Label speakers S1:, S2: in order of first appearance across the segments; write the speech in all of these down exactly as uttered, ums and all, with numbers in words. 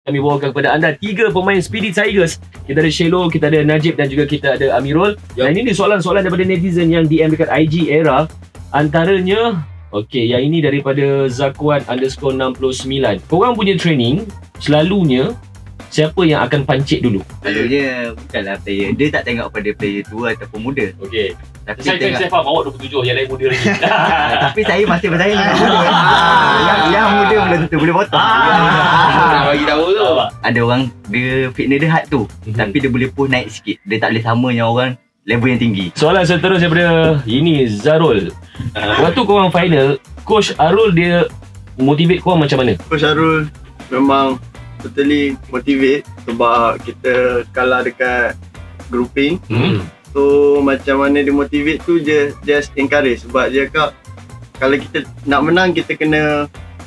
S1: kami bawakan kepada anda tiga pemain Speedy Tigers. Kita ada Shelo, kita ada Najib dan juga kita ada Amirul. Yep. Dan ini soalan-soalan daripada netizen yang D M dekat I G Era. Antaranya, okey, yang ini daripada Zakwan underscore enam puluh sembilan. Korang punya training, selalunya siapa yang akan pancit dulu?
S2: Selalunya bukanlah player. Dia tak tengok pada player tua ataupun muda.
S1: Okey.
S2: Tapi
S1: saya,
S2: tengok...
S1: saya faham awak dua puluh tujuh, yang lain muda lagi.
S2: Tapi saya masih bersaing dengan muda. Yang, yang muda belum tentu boleh potong.
S3: Nak bagi tahu tu.
S2: Ada orang dia fitness dia hard tu.
S1: Mm-hmm.
S2: Tapi dia boleh push naik sikit. Dia tak boleh sama yang orang level yang tinggi.
S1: Soalan seterusnya daripada ini Zarul. Waktu korang final, Coach Arul dia motivate korang macam mana?
S4: Coach Arul memang totally motivate sebab kita kalah dekat grouping.
S1: Hmm.
S4: So macam mana dia motivate tu je, just encourage sebab dia cakap kalau kita nak menang kita kena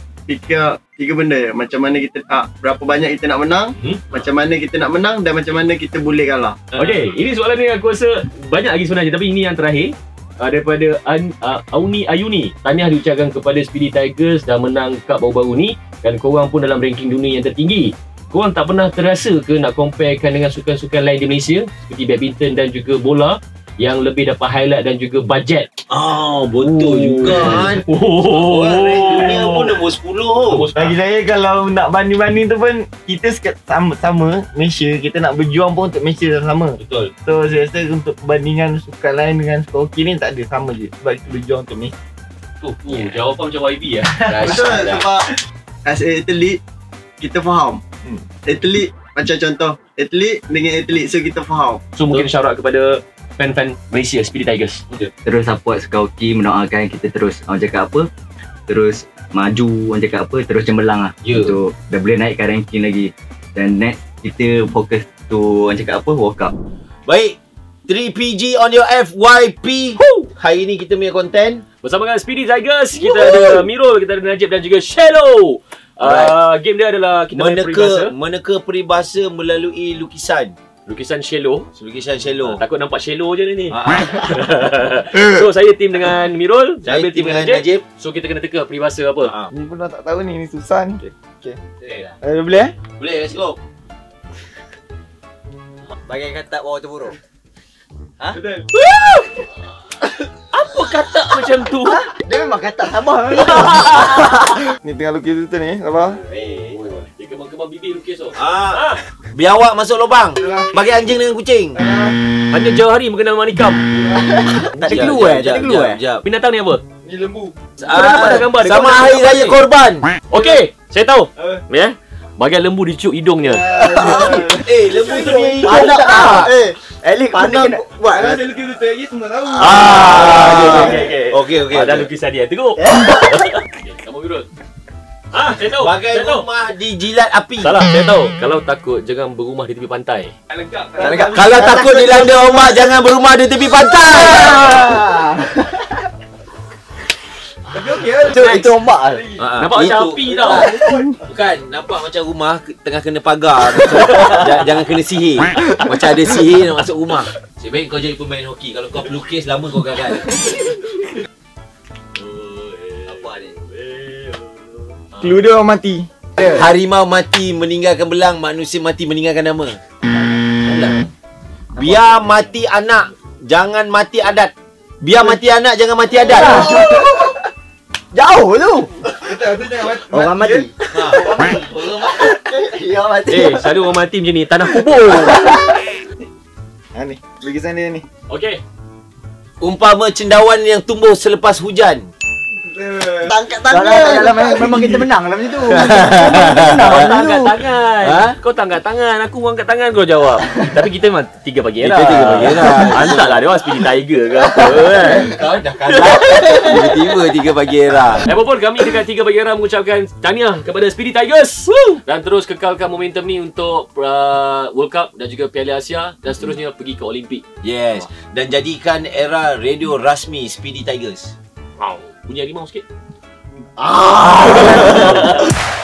S4: fikir tiga benda je. Macam mana kita ah, berapa banyak kita nak menang, hmm? macam mana kita nak menang dan macam mana kita boleh kalah.
S1: Okey, ini soalan ni aku rasa banyak lagi sebenarnya tapi ini yang terakhir. Uh, daripada An, uh, Auni Ayuni. Tahniah diucapkan kepada Speedy Tigers dah menang cup baru-baru ni dan korang pun dalam ranking dunia yang tertinggi. Korang tak pernah terasa ke nak comparekan dengan sukan-sukan lain di Malaysia seperti badminton dan juga bola yang lebih dapat highlight dan juga bajet?
S3: Oh, betul oh. juga kan.
S1: Oh.
S3: Orang rank dunia pun nombor sepuluh.
S5: Bagi saya kalau nak banding-banding tu pun kita sama-sama Malaysia, kita nak berjuang pun untuk Malaysia sama.
S1: Betul.
S5: So saya rasa untuk perbandingan sukan lain dengan sukan hoki ni tak ada, sama je sebab kita berjuang untuk Malaysia.
S1: Tu, tu yeah. Jawapan macam Y B lah.
S4: Betul sebab as a athlete kita faham. Hmm. Athlete macam contoh athlete dengan athlete, so kita faham.
S1: So mungkin syarat kepada fan-fan Malaysia Speedy Tigers.
S4: Okay.
S2: Terus support sukan hoki, mendoakan kita terus orang cakap apa, terus maju, orang cakap apa, terus cemerlang lah.
S1: Yeah.
S2: Untuk dah boleh naikkan ranking lagi. Dan next kita fokus tu orang cakap apa, World Cup.
S3: Baik, three P G on your F Y P. Woo! Hari ni kita punya konten
S1: bersama dengan Speedy Tigers. Kita Woo! ada Mirul, kita ada Najib dan juga Shelo. Uh, game dia adalah kita main peribahasa.
S3: Meneka peribahasa melalui lukisan.
S1: Lukisan Shelo.
S3: Lukisan Shelo.
S1: Takut nampak Shelo je ni. So saya tim dengan Mirul,
S3: saya
S1: tim dengan Najib. Najib. So kita kena teka peribahasa apa.
S5: Ha. Ni pun dah tak tahu ni, ni susah ni. Okey. Okey.
S3: Okay.
S5: Uh, boleh eh?
S3: Boleh, let's go.
S6: Bagai kata bawah terburuk. Ha?
S4: Betul.
S1: Apa kata macam tu?
S5: Ha? Dia memang kata sabar. Ni tengah lukis tu ni, sabar.
S1: Eh, dia kembang-kembang bibir lukis tu.
S3: Ah. Biawak masuk lubang. Bagi anjing dengan kucing.
S1: Hanya jauh hari mengenal manikam.
S3: Tak ada clue eh, tak ada clue eh.
S1: Binatang ni apa?
S4: Ni lembu.
S1: Ah, ada gambar dia.
S3: Sama hari raya korban.
S1: Okey, saya tahu. Ya. Bagian lembu diciuk hidungnya.
S3: Eh, lembu tu dia hidup
S5: Anak
S3: tak?
S5: Eh, Elik pandang buat.
S4: Kalau dia lukis betul lagi semua tahu.
S1: Ah, okey okey.
S3: Okey okey.
S1: Ada lukisan dia. Tengok. Okey, kamu Wirul. Ah, saya tahu.
S3: Bagai
S1: saya tahu.
S3: rumah dijilat api.
S1: Salah, saya tahu. Kalau takut jangan berumah di tepi pantai.
S4: Tak lengkap.
S5: Tak lengkap.
S3: Kalau takut dilanda ombak jangan berumah di tepi pantai.
S4: Tapi okey lah.
S5: Itu itu ombak.
S3: Ah,
S1: Nampak macam api tau.
S3: Bukan, nampak macam rumah ke- tengah kena pagar. Jangan, jangan kena sihir. Macam ada sihir nak masuk rumah. Sebaik kau jadi pemain hoki. Kalau kau pelukis lama kau gagal. Apa ni?
S5: Clue dia orang mati.
S3: Harimau mati meninggalkan belang, manusia mati meninggalkan nama. Alah. Biar mati anak, jangan mati adat. Biar mati anak, jangan mati adat.
S5: Jauh tu.
S4: Betul tu jangan mati.
S5: Orang mati.
S3: Ha, orang mati.
S5: Ya mati.
S1: Eh, selalu orang mati macam ni, tanah kubur.
S5: Ha ni, lukisan dia ni.
S1: Okey.
S3: Umpama cendawan yang tumbuh selepas hujan.
S5: Tangkat tangan. Dalam memang kita menang dalam situ.
S1: Kau tak angkat tangan.
S3: Ha?
S1: Kau tak angkat tangan, aku angkat tangan kau jawab. Tapi kita memang tiga pagi era.
S3: Kita tiga pagi era.
S1: Hantarlah dia orang Speedy Tiger ke apa kan.
S3: Kau dah kalah. Tiba-tiba tiga pagi era.
S1: Apapun kami dekat tiga pagi era mengucapkan tahniah kepada Speedy Tigers. Woo! Dan terus kekalkan momentum ni untuk uh, World Cup dan juga Piala Asia dan seterusnya pergi ke Olimpik.
S3: Yes. Dan jadikan era radio rasmi Speedy Tigers.
S1: Wow. Bunyi harimau sikit.
S3: Ah.